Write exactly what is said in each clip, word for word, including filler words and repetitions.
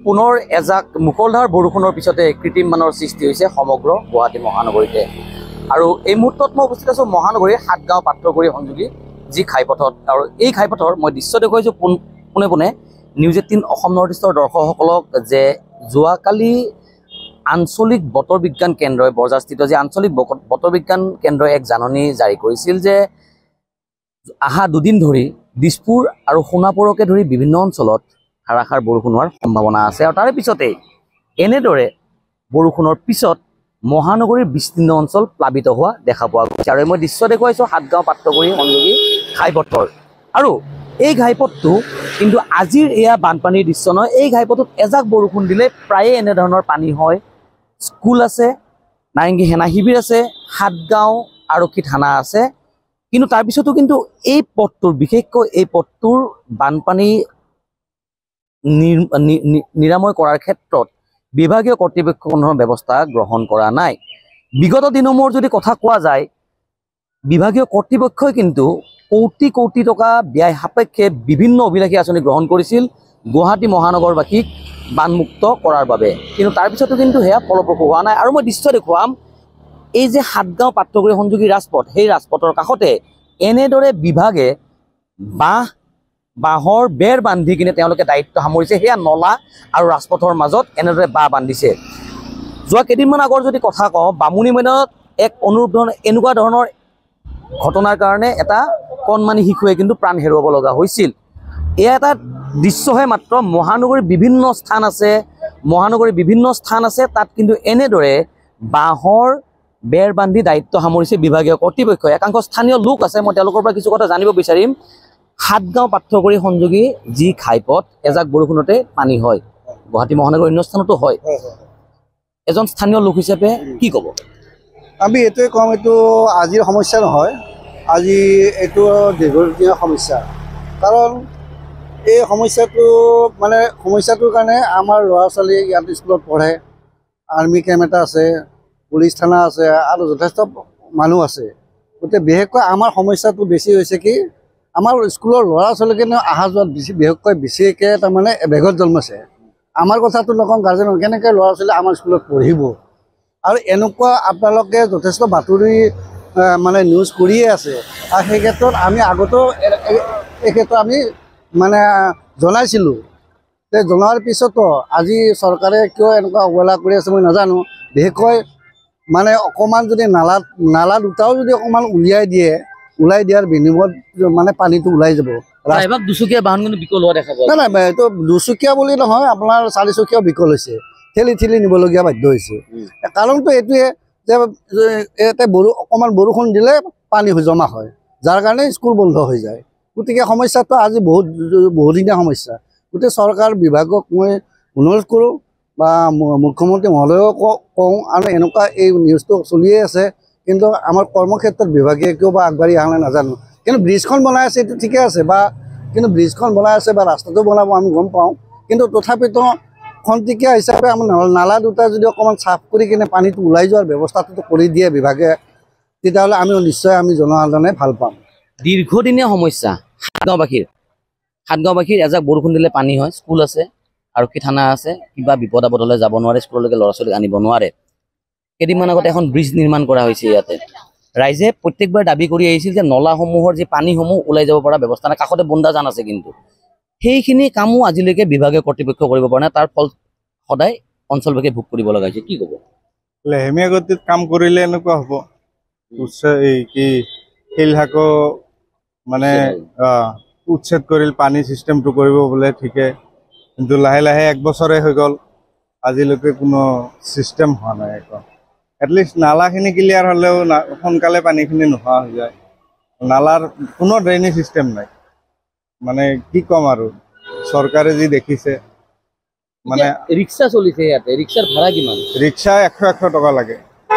পুনৰ এজাক মুকলধাৰ বৰষুণৰ পিছতে কৃত্ৰিম বানৰ সৃষ্টি হৈছে সমগ্ৰ গুৱাহাটী মহানগৰীতে। আৰু এই মুহূৰ্তত মই উপস্থিত আছোঁ মহানগৰীৰ সাতগাঁও পাত্ৰগুৰি সংযোগী যি ঘাইপথত। আৰু এই ঘাইপথৰ মই দৃশ্য দেখুৱাইছোঁ পোন পোনে পোনে নিউজ এইটিন অসম নৰ্থ ইষ্টৰ দৰ্শকসকলক যে যোৱাকালি আঞ্চলিক বতৰ বিজ্ঞান কেন্দ্ৰই বৰজাৰস্থিত যি আঞ্চলিক বতৰ বিজ্ঞান কেন্দ্ৰই এক জাননী জাৰি কৰিছিল যে অহা দুদিন ধৰি দিছপুৰ আৰু সোণাপুৰকে ধৰি বিভিন্ন অঞ্চলত ধাৰাসাৰ বৰষুণ হোৱাৰ সম্ভাৱনা আছে। আৰু তাৰে পিছতে এনেদৰে বৰষুণৰ পিছত মহানগৰীৰ বিস্তীৰ্ণ অঞ্চল প্লাবিত হোৱা দেখা পোৱা গৈছে। আৰু মই দৃশ্য দেখুৱাইছোঁ সাতগাঁও পাত্ৰগুৰি সংযোগী ঘাইপথৰ। আৰু এই ঘাইপথটো কিন্তু আজিৰ এয়া বানপানীৰ দৃশ্য নহয়। এই ঘাইপথত এজাক বৰষুণ দিলে প্ৰায়ে এনেধৰণৰ পানী হয়। স্কুল আছে, নাৰেংগী সেনা শিবিৰ আছে, সাতগাঁও আৰক্ষী থানা আছে। কিন্তু তাৰপিছতো কিন্তু এই পথটোৰ বিশেষকৈ এই পথটোৰ বানপানী নিৰাময় কৰাৰ ক্ষেত্ৰত বিভাগীয় কৰ্তৃপক্ষই কোনো ধৰণৰ ব্যৱস্থা গ্ৰহণ কৰা নাই। বিগত দিনসমূহৰ যদি কথা কোৱা যায়, বিভাগীয় কৰ্তৃপক্ষই কিন্তু কোটি কোটি টকা ব্যয় সাপেক্ষে বিভিন্ন অভিলাষী আঁচনি গ্ৰহণ কৰিছিল গুৱাহাটী মহানগৰবাসীক বানমুক্ত কৰাৰ বাবে। কিন্তু তাৰপিছতো কিন্তু সেয়া ফলপ্ৰসূ হোৱা নাই। আৰু মই দৃশ্য দেখুৱাম, এই যে সাতগাঁও পাত্ৰগুৰি সংযোগী ৰাজপথ, সেই ৰাজপথৰ কাষতে এনেদৰে বিভাগে বাঁহ বাঁহৰ বেৰ বান্ধি কিনে তেওঁলোকে দায়িত্ব সামৰিছে। সেয়া নলা আৰু ৰাজপথৰ মাজত এনেদৰে বাঁহ বান্ধিছে। যোৱা কেইদিনমান আগৰ যদি কথা কওঁ, বামুণী মৈদানত এক অনুৰূপ ধৰণৰ এনেকুৱা ধৰণৰ ঘটনাৰ কাৰণে এটা কণমানি শিশুৱে কিন্তু প্ৰাণ হেৰুৱাব লগা হৈছিল। এয়া এটা দৃশ্যহে মাত্ৰ। মহানগৰীৰ বিভিন্ন স্থান আছে, মহানগৰীৰ বিভিন্ন স্থান আছে তাত কিন্তু এনেদৰে বাঁহৰ বেৰ বান্ধি দায়িত্ব সামৰিছে বিভাগীয় কৰ্তৃপক্ষই। একাংশ স্থানীয় লোক আছে, মই তেওঁলোকৰ পৰা কিছু কথা জানিব বিচাৰিম। সাতগাঁও পাত্ৰগুৰি সংযোগী যি ঘাইপথ, এজাক বৰষুণতে পানী হয়, গুৱাহাটী মহানগৰীৰ অন্য স্থানতো হয়। এজন স্থানীয় লোক হিচাপে কি ক'ব? আমি এইটোৱে ক'ম, এইটো আজিৰ সমস্যা নহয়, আজি এইটো দীৰ্ঘদিনীয়া সমস্যা। কাৰণ এই সমস্যাটো মানে সমস্যাটোৰ কাৰণে আমাৰ ল'ৰা ছোৱালী ইয়াত স্কুলত পঢ়ে, আৰ্মি কেম্প এটা আছে, পুলিচ থানা আছে আৰু যথেষ্ট মানুহ আছে। গতিকে বিশেষকৈ আমাৰ সমস্যাটো বেছি হৈছে কি, আমাৰ স্কুলৰ ল'ৰা ছোৱালীখিনি অহা যোৱাত বেছি বিশেষকৈ বেছিকৈ তাৰমানে বেগত জন্মাইছে। আমাৰ কথাটো নকওঁ, গাৰ্জেনৰ কেনেকৈ ল'ৰা ছোৱালী আমাৰ স্কুলত পঢ়িব। আৰু এনেকুৱা আপোনালোকে যথেষ্ট বাতৰি মানে নিউজ কৰিয়ে আছে। আৰু সেই ক্ষেত্ৰত আমি আগতেও এই ক্ষেত্ৰত আমি মানে জনাইছিলোঁ। তে জনোৱাৰ পিছতো আজি চৰকাৰে কিয় এনেকুৱা অৱহেলা কৰি আছে মই নাজানো। বিশেষকৈ মানে অকণমান যদি নালা নালা দুটাও যদি অকণমান উলিয়াই দিয়ে, ওলাই দিয়াৰ বিনিময়ত মানে পানীটো ওলাই যাব। দুচকীয়া বাহন কিন্তু বিকল হোৱা দেখা পোৱা। নাই নাই, এইটো দুচকীয়া বুলি নহয়, আপোনাৰ চাৰিচকীয়াও বিকল হৈছে, ঠেলি ঠেলি নিবলগীয়া বাধ্য হৈছে। কাৰণটো এইটোৱে যে ইয়াতে বৰু অকণমান বৰষুণ দিলে পানী জমা হয়, যাৰ কাৰণে স্কুল বন্ধ হৈ যায়। গতিকে সমস্যাটো আজি বহুত বহুদিনীয়া সমস্যা। গতিকে চৰকাৰ বিভাগক মই অনুৰোধ কৰোঁ বা মুখ্যমন্ত্ৰী মহোদয়ও কওঁ, আৰু এনেকুৱা এই নিউজটো চলিয়ে আছে। কিন্তু আমাৰ কৰ্মক্ষেত্ৰত বিভাগে কিয় বা আগবাঢ়ি অহা নাই নাজানো। কিন্তু ব্ৰিজখন বনাই আছে, এইটো ঠিকে আছে, বা কিন্তু ব্ৰিজখন বনাই আছে বা ৰাস্তাটো বনাব আমি গম পাওঁ। কিন্তু তথাপিতো খন্তেকীয়া হিচাপে আমাৰ নালা দুটা যদি অকণমান চাফ কৰি কিনে পানীটো ওলাই যোৱাৰ ব্যৱস্থাটো কৰি দিয়ে বিভাগে, তেতিয়াহ'লে আমি নিশ্চয় আমি জনসাধাৰণে ভাল পাম। দীৰ্ঘদিনীয়া সমস্যা সাতগাঁওবাসীৰ সাতগাঁওবাসীৰ এজাক বৰষুণ দিলে পানী হয়, স্কুল আছে, আৰক্ষী থানা আছে, কিবা বিপদ আপদ হ'লে যাব নোৱাৰে, স্কুললৈকে ল'ৰা ছোৱালীক আনিব নোৱাৰে। কেইদিনমান আগতে এখন ব্ৰিজ নিৰ্মাণ কৰা হৈছে ইয়াতে। ৰাইজে প্ৰত্যেকবাৰ দাবী কৰি আহিছিল যে নলাসমূহৰ যি পানীসমূহ ওলাই যাব পৰা ব্যৱস্থা নাই, কাষতে বন্দাজান আছে, কিন্তু সেইখিনি কামো আজিলৈকে বিভাগীয় কৰ্তৃপক্ষ কৰিব পৰা নাই। তাৰ ফল সদায় অঞ্চলবাসীয়ে ভোগ কৰিব লগা হৈছে। কি ক'ব? লেহেমীয়া গতিত কাম কৰিলে এনেকুৱা হ'ব। উচ্চ এই কি শিলহাকো মানে উচ্ছেদ কৰি পানী চিষ্টেমটো কৰিব বোলে, ঠিকে, কিন্তু লাহে লাহে এক বছৰে হৈ গ'ল, আজিলৈকে কোনো চিষ্টেম হোৱা নাই একো। এটলিষ্ট নালাখিনি ক্লিয়াৰ হ'লেও সোনকালে পানীখিনি নোহোৱা হৈ যায়। নালাৰ কোনো ড্ৰেইনেজ চিষ্টেম নাই। মানে কি ক'ম আৰু, চৰকাৰে যি দেখিছে মানে ৰিক্সা চলিছে ইয়াতে, ৰিক্সাৰ ভাড়া কিমান? ৰিক্সা এশ এশ টকা লাগে।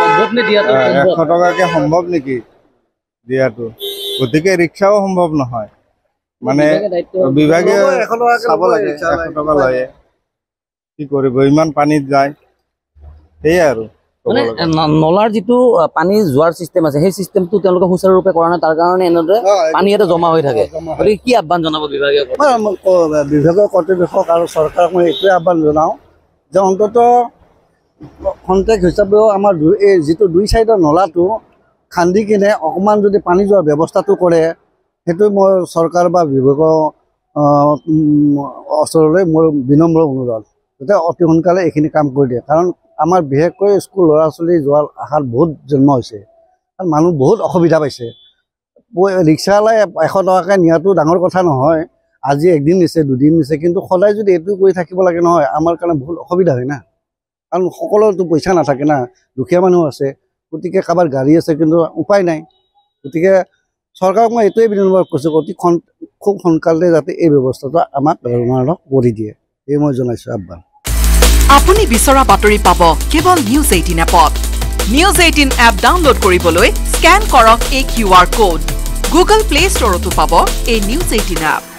এশ টকাকে সম্ভৱ নেকি দিয়াটো? গতিকে ৰিক্সাও সম্ভৱ নহয়। মানে বিভাগে চাব লাগে, এশ টকা লয়ে, কি কৰিব, ইমান পানীত যায়। সেয়াই আৰু মানে ন- নলাৰ যিটো আহ, পানী যোৱাৰ চিষ্টেম আছে সেই চিষ্টেমটো তেওঁলোকে সুচাৰুৰূপে কৰা নাই, তাৰ কাৰণে এনেদৰে পানী ইয়াতে জমা হৈ থাকে। গতিকে কি আহ্বান জনাব বিভাগীয় মই মই ক- বিভাগীয় কৰ্তৃপক্ষক আৰু চৰকাৰক মই এইটোৱে আহ্বান জনাওঁ যে অন্ততঃ খন্তেক হিচাপেও আমাৰ দুই- এই যিটো দুই চাইডৰ নলাটো খান্দি কিনে অকণমান যদি পানী যোৱাৰ ব্যৱস্থাটো কৰে, সেইটো মই চৰকাৰ বা বিভাগৰ আহ, উম, ওচৰলৈ মোৰ বিনম্ৰ অনুৰোধ যাতে অতি সোনকালে এইখিনি কাম কৰি দিয়ে। কাৰণ আমাৰ বিশেষকৈ স্কুল ল'ৰা ছোৱালী যোৱাৰ আশাত বহুত জন্ম হৈছে আৰু মানুহ বহুত অসুবিধা পাইছে। প- ৰিক্সাৱালাই এশ টকাকৈ নিয়াটো ডাঙৰ কথা নহয়, আজি একদিন নিছে দুদিন নিছে, কিন্তু সদায় যদি এইটো কৰি থাকিব লাগে নহয়, আমাৰ কাৰণে বহুত অসুবিধা হয় না। কাৰণ সকলোতো পইচা নাথাকে না, দুখীয়া মানুহ আছে, গতিকে কাৰোবাৰ গাড়ী আছে কিন্তু উপায় নাই। গতিকে চৰকাৰক মই এইটোৱে বিনম্ৰ কৈছোঁ, অতি খন- খুব সোনকালে যাতে এই ব্যৱস্থাটো আমাক ধৰণৰ কৰি দিয়ে, এই মই জনাইছোঁ আহ্বান। আপুনি বিচৰা বাতৰি পাব কেৱল নিউজ এইটিন এপত। নিউজ এইটিন এপ ডাউনলোড কৰিবলৈ স্কেন কৰক এই Q R code. Google play ষ্টৰতো পাব এই নিউজ এইটিন এপ।